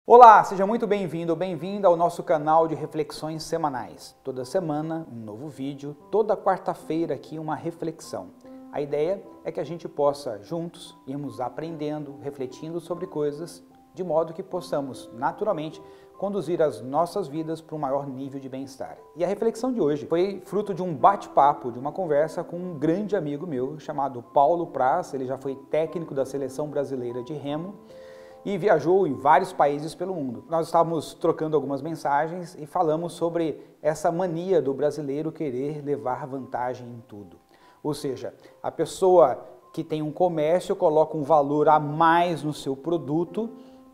Olá, seja muito bem-vindo ou bem-vinda ao nosso canal de reflexões semanais. Toda semana um novo vídeo, toda quarta-feira aqui uma reflexão. A ideia é que a gente possa juntos irmos aprendendo, refletindo sobre coisas, de modo que possamos naturalmente conduzir as nossas vidas para um maior nível de bem-estar. E a reflexão de hoje foi fruto de um bate-papo, de uma conversa com um grande amigo meu chamado Paulo Praz. Ele já foi técnico da Seleção Brasileira de Remo e viajou em vários países pelo mundo. Nós estávamos trocando algumas mensagens e falamos sobre essa mania do brasileiro querer levar vantagem em tudo. Ou seja, a pessoa que tem um comércio coloca um valor a mais no seu produto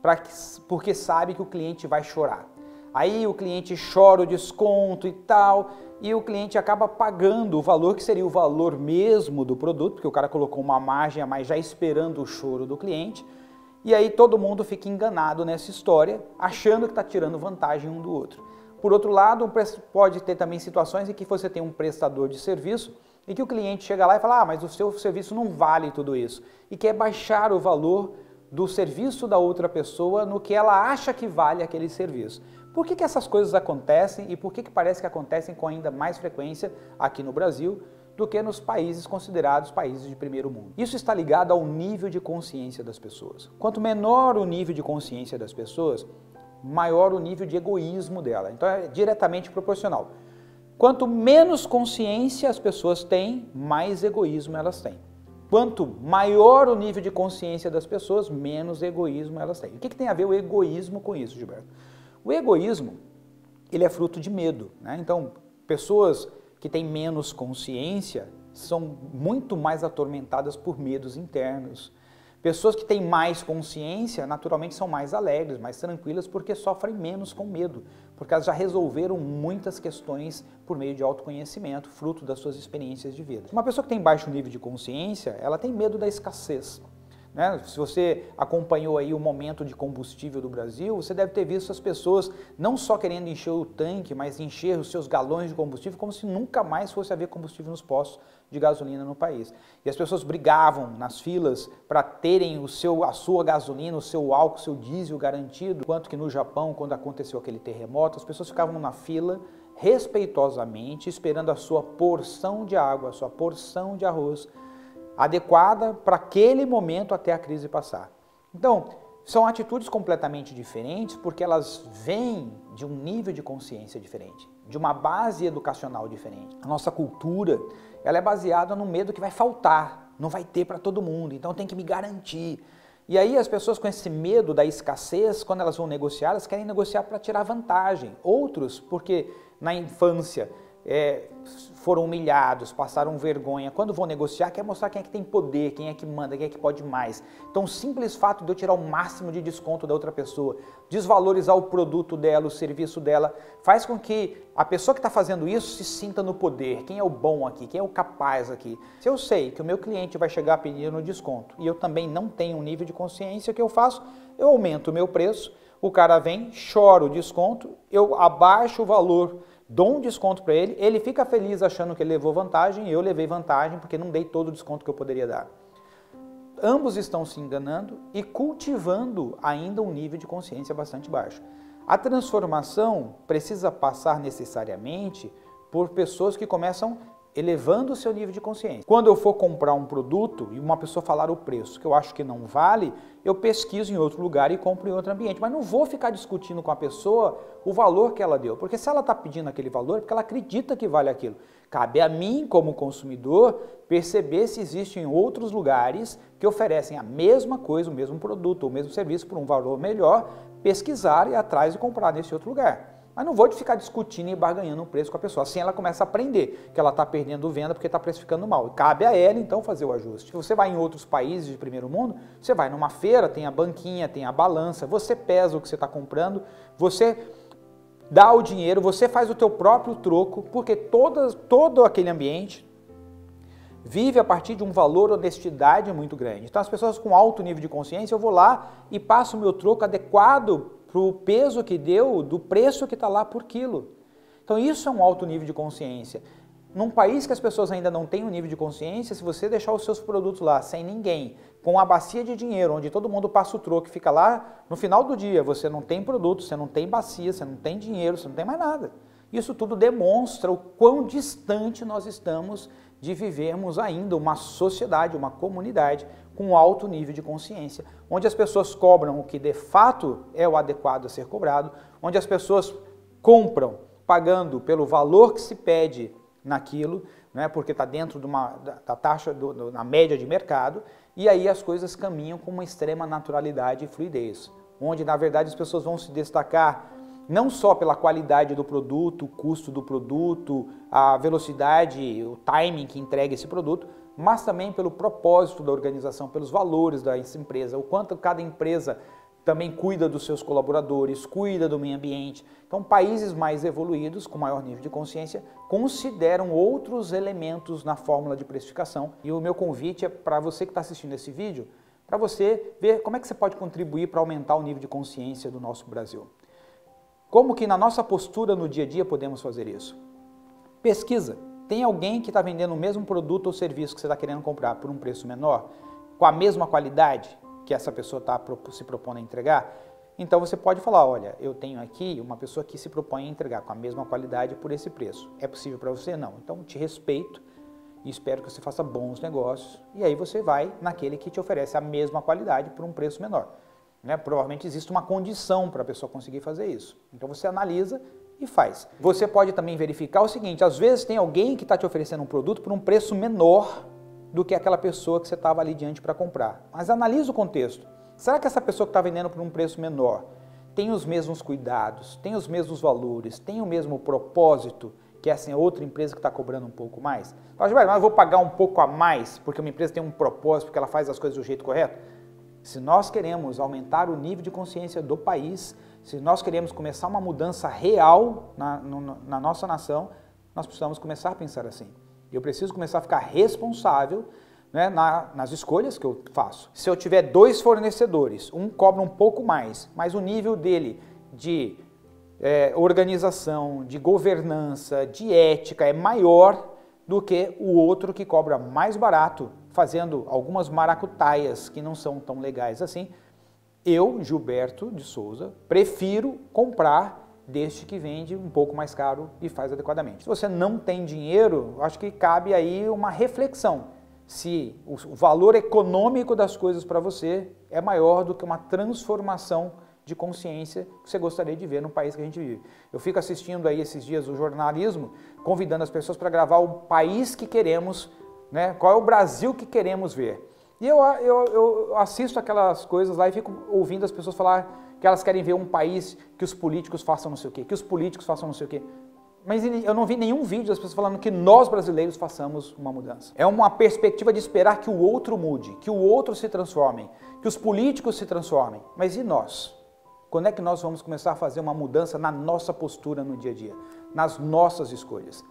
porque sabe que o cliente vai chorar. Aí o cliente chora o desconto e tal, e o cliente acaba pagando o valor que seria o valor mesmo do produto, porque o cara colocou uma margem a mais já esperando o choro do cliente. E aí todo mundo fica enganado nessa história, achando que está tirando vantagem um do outro. Por outro lado, pode ter também situações em que você tem um prestador de serviço e que o cliente chega lá e fala, mas o seu serviço não vale tudo isso. E quer baixar o valor do serviço da outra pessoa no que ela acha que vale aquele serviço. Por que essas coisas acontecem e por que parece que acontecem com ainda mais frequência aqui no Brasil do que nos países considerados países de primeiro mundo? Isso está ligado ao nível de consciência das pessoas. Quanto menor o nível de consciência das pessoas, maior o nível de egoísmo dela. Então é diretamente proporcional. Quanto menos consciência as pessoas têm, mais egoísmo elas têm. Quanto maior o nível de consciência das pessoas, menos egoísmo elas têm. O que tem a ver o egoísmo com isso, Gilberto? O egoísmo, ele é fruto de medo, né? Então, pessoas que têm menos consciência são muito mais atormentadas por medos internos. Pessoas que têm mais consciência, naturalmente, são mais alegres, mais tranquilas, porque sofrem menos com medo, porque elas já resolveram muitas questões por meio de autoconhecimento, fruto das suas experiências de vida. Uma pessoa que tem baixo nível de consciência, ela tem medo da escassez. Se você acompanhou aí o momento de combustível do Brasil, você deve ter visto as pessoas não só querendo encher o tanque, mas encher os seus galões de combustível como se nunca mais fosse haver combustível nos postos de gasolina no país. E as pessoas brigavam nas filas para terem a sua gasolina, o seu álcool, o seu diesel garantido, enquanto que no Japão, quando aconteceu aquele terremoto, as pessoas ficavam na fila respeitosamente esperando a sua porção de água, a sua porção de arroz, adequada para aquele momento até a crise passar. Então, são atitudes completamente diferentes porque elas vêm de um nível de consciência diferente, de uma base educacional diferente. A nossa cultura, ela é baseada no medo que vai faltar, não vai ter para todo mundo, então tem que me garantir. E aí as pessoas com esse medo da escassez, quando elas vão negociar, elas querem negociar para tirar vantagem. Outros, porque na infância foram humilhados, passaram vergonha. Quando vão negociar, quer mostrar quem é que tem poder, quem é que manda, quem é que pode mais. Então o simples fato de eu tirar o máximo de desconto da outra pessoa, desvalorizar o produto dela, o serviço dela, faz com que a pessoa que está fazendo isso se sinta no poder. Quem é o bom aqui? Quem é o capaz aqui? Se eu sei que o meu cliente vai chegar pedindo desconto e eu também não tenho um nível de consciência, o que eu faço? Eu aumento o meu preço, o cara vem, chora o desconto, eu abaixo o valor, dou um desconto para ele, ele fica feliz achando que ele levou vantagem, eu levei vantagem porque não dei todo o desconto que eu poderia dar. Ambos estão se enganando e cultivando ainda um nível de consciência bastante baixo. A transformação precisa passar necessariamente por pessoas que começam elevando o seu nível de consciência. Quando eu for comprar um produto e uma pessoa falar o preço que eu acho que não vale, eu pesquiso em outro lugar e compro em outro ambiente. Mas não vou ficar discutindo com a pessoa o valor que ela deu, porque se ela está pedindo aquele valor, é porque ela acredita que vale aquilo. Cabe a mim, como consumidor, perceber se existem outros lugares que oferecem a mesma coisa, o mesmo produto, o mesmo serviço por um valor melhor, pesquisar e ir atrás e comprar nesse outro lugar. Mas não vou ficar discutindo e barganhando o preço com a pessoa. Assim ela começa a aprender que ela está perdendo venda porque está precificando mal. Cabe a ela, então, fazer o ajuste. Se você vai em outros países de primeiro mundo, você vai numa feira, tem a banquinha, tem a balança, você pesa o que você está comprando, você dá o dinheiro, você faz o teu próprio troco, porque todo aquele ambiente vive a partir de um valor de honestidade muito grande. Então, as pessoas com alto nível de consciência, eu vou lá e passo o meu troco adequado para o peso que deu, do preço que está lá por quilo. Então isso é um alto nível de consciência. Num país que as pessoas ainda não têm um nível de consciência, se você deixar os seus produtos lá sem ninguém, com uma bacia de dinheiro, onde todo mundo passa o troco, fica lá, no final do dia você não tem produto, você não tem bacia, você não tem dinheiro, você não tem mais nada. Isso tudo demonstra o quão distante nós estamos de vivermos ainda uma sociedade, uma comunidade com alto nível de consciência, onde as pessoas cobram o que de fato é o adequado a ser cobrado, onde as pessoas compram pagando pelo valor que se pede naquilo, né, porque está dentro da taxa, na média de mercado, e aí as coisas caminham com uma extrema naturalidade e fluidez, onde na verdade as pessoas vão se destacar não só pela qualidade do produto, o custo do produto, a velocidade, o timing que entrega esse produto, mas também pelo propósito da organização, pelos valores dessa empresa, o quanto cada empresa também cuida dos seus colaboradores, cuida do meio ambiente. Então, países mais evoluídos, com maior nível de consciência, consideram outros elementos na fórmula de precificação. E o meu convite é para você que está assistindo esse vídeo, para você ver como é que você pode contribuir para aumentar o nível de consciência do nosso Brasil. Como que na nossa postura no dia a dia podemos fazer isso? Pesquisa. Tem alguém que está vendendo o mesmo produto ou serviço que você está querendo comprar por um preço menor, com a mesma qualidade que essa pessoa está se propondo a entregar? Então você pode falar, olha, eu tenho aqui uma pessoa que se propõe a entregar com a mesma qualidade por esse preço. É possível para você? Não. Então te respeito e espero que você faça bons negócios. E aí você vai naquele que te oferece a mesma qualidade por um preço menor. Né? Provavelmente existe uma condição para a pessoa conseguir fazer isso. Então você analisa e faz. Você pode também verificar o seguinte, às vezes tem alguém que está te oferecendo um produto por um preço menor do que aquela pessoa que você estava ali diante para comprar. Mas analisa o contexto. Será que essa pessoa que está vendendo por um preço menor tem os mesmos cuidados, tem os mesmos valores, tem o mesmo propósito que essa outra empresa que está cobrando um pouco mais? Mas eu vou pagar um pouco a mais porque uma empresa tem um propósito, porque ela faz as coisas do jeito correto? Se nós queremos aumentar o nível de consciência do país, se nós queremos começar uma mudança real na nossa nação, nós precisamos começar a pensar assim. Eu preciso começar a ficar responsável, né, nas escolhas que eu faço. Se eu tiver dois fornecedores, um cobra um pouco mais, mas o nível dele de organização, de governança, de ética é maior do que o outro que cobra mais barato, fazendo algumas maracutaias que não são tão legais assim, eu, Gilberto de Souza, prefiro comprar deste que vende um pouco mais caro e faz adequadamente. Se você não tem dinheiro, acho que cabe aí uma reflexão. Se o valor econômico das coisas para você é maior do que uma transformação de consciência que você gostaria de ver no país que a gente vive. Eu fico assistindo aí esses dias o jornalismo, convidando as pessoas para gravar o país que queremos, né? Qual é o Brasil que queremos ver. E eu assisto aquelas coisas lá e fico ouvindo as pessoas falar que elas querem ver um país que os políticos façam não sei o quê, que os políticos façam não sei o quê. Mas eu não vi nenhum vídeo das pessoas falando que nós brasileiros façamos uma mudança. É uma perspectiva de esperar que o outro mude, que o outro se transforme, que os políticos se transformem. Mas e nós? Quando é que nós vamos começar a fazer uma mudança na nossa postura no dia a dia, nas nossas escolhas?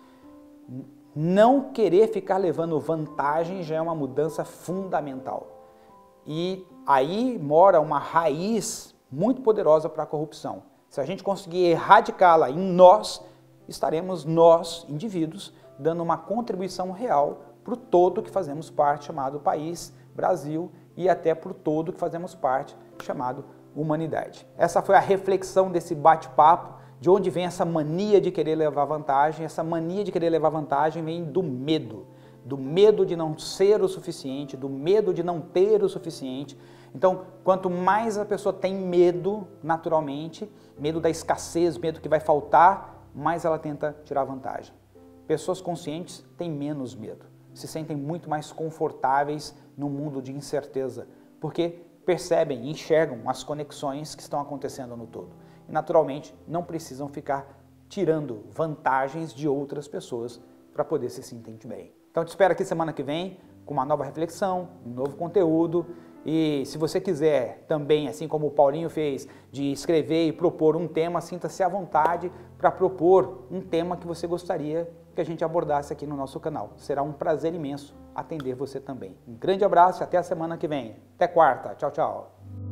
Não querer ficar levando vantagem já é uma mudança fundamental. E aí mora uma raiz muito poderosa para a corrupção. Se a gente conseguir erradicá-la em nós, estaremos nós, indivíduos, dando uma contribuição real para o todo que fazemos parte, chamado país, Brasil, e até para o todo que fazemos parte, chamado humanidade. Essa foi a reflexão desse bate-papo, de onde vem essa mania de querer levar vantagem. Essa mania de querer levar vantagem vem do medo de não ser o suficiente, do medo de não ter o suficiente. Então, quanto mais a pessoa tem medo, naturalmente, medo da escassez, medo que vai faltar, mais ela tenta tirar vantagem. Pessoas conscientes têm menos medo, se sentem muito mais confortáveis no mundo de incerteza, porque percebem e enxergam as conexões que estão acontecendo no todo. E, naturalmente, não precisam ficar tirando vantagens de outras pessoas para poder se sentir bem. Então, te espero aqui semana que vem com uma nova reflexão, um novo conteúdo. E se você quiser também, assim como o Paulinho fez, de escrever e propor um tema, sinta-se à vontade para propor um tema que você gostaria que a gente abordasse aqui no nosso canal. Será um prazer imenso atender você também. Um grande abraço e até a semana que vem. Até quarta. Tchau, tchau.